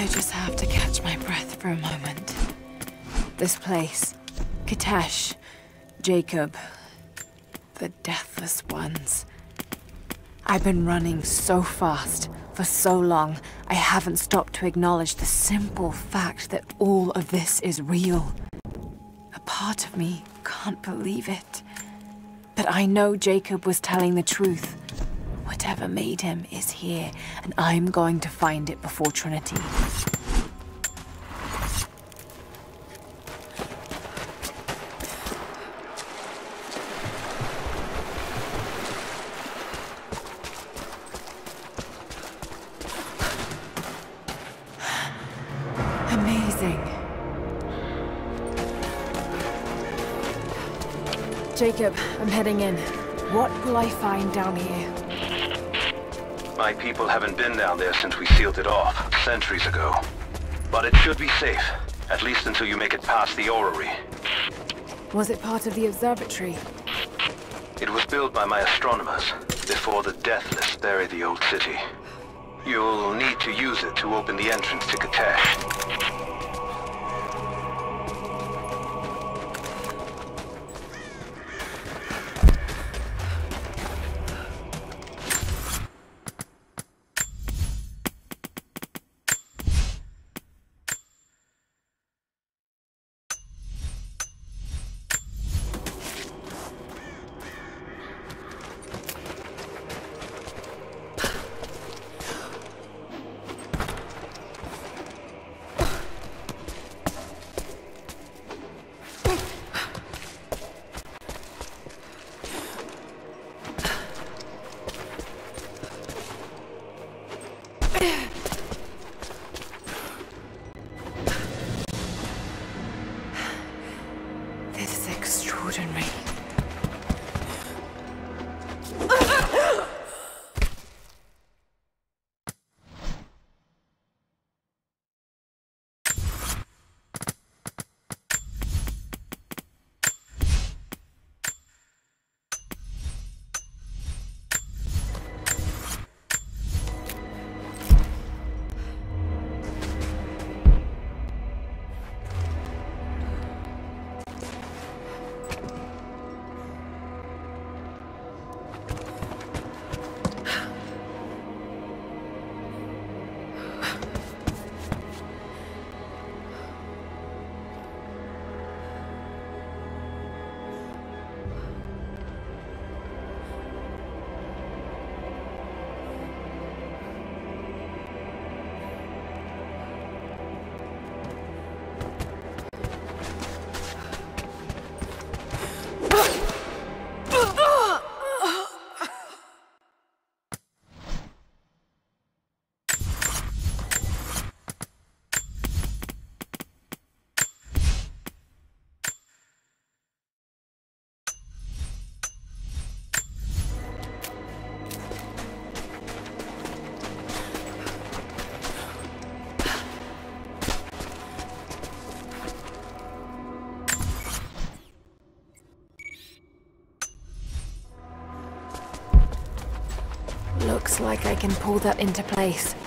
I just have to catch my breath for a moment. This place, Kitezh, Jacob, the Deathless Ones. I've been running so fast, for so long, I haven't stopped to acknowledge the simple fact that all of this is real. A part of me can't believe it. But I know Jacob was telling the truth. Whatever made him is here, and I'm going to find it before Trinity. Amazing. Jacob, I'm heading in. What will I find down here? My people haven't been down there since we sealed it off, centuries ago. But it should be safe, at least until you make it past the orrery. Was it part of the observatory? It was built by my astronomers, before the Deathless buried the old city. You'll need to use it to open the entrance to Kitezh. This is extraordinary. Looks like I can pull that into place.